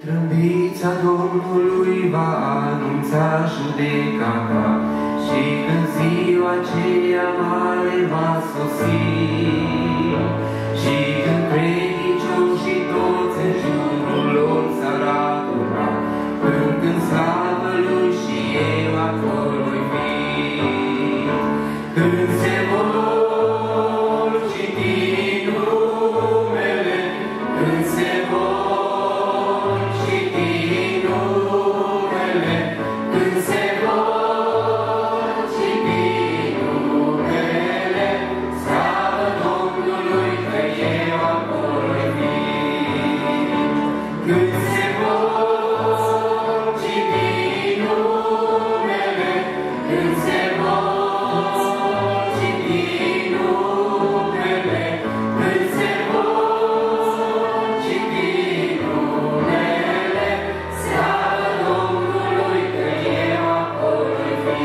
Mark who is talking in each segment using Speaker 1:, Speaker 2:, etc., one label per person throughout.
Speaker 1: Trâmbița Domnului va anunța judecata și când ziua aceea mare va sosi și când credincioșii toți în jurul lor s-ar aduna, cântând slavă Lui și eu acolo-i fi. Când se vor citi numele, când se vor citi numele, când se vor citi numele, slavă Domnului că eu acolo-i fi. Când se vor citi numele, când se vor citi numele, când se vor citi numele, slavă Domnului că eu acolo-i fi.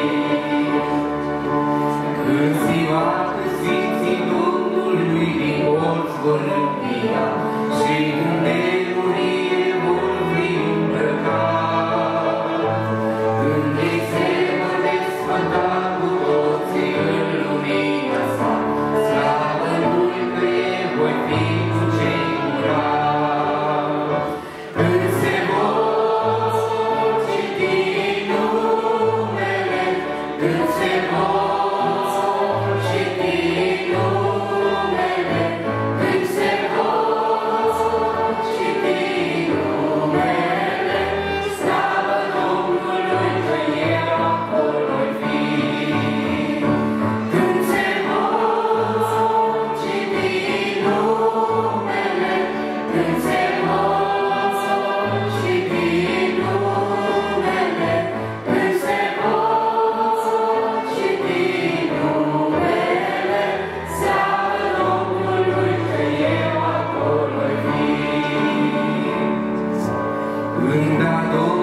Speaker 1: Când ziua când Sfinții Domnului din morți vor învia și în nemurie vor fi îmbrăcați, când ei se vor desfăta cu toții în lumina sa, slavă Lui că eu voi fi cu cei curați. Când se vor citi numele, când se vor citi numele, când se vor citi numele, slavă Domnului că eu acolo-i fi. Când se vor citi numele, când se vor citi numele, când se vor citi numele, slavă Domnului că eu acolo-i fi. Când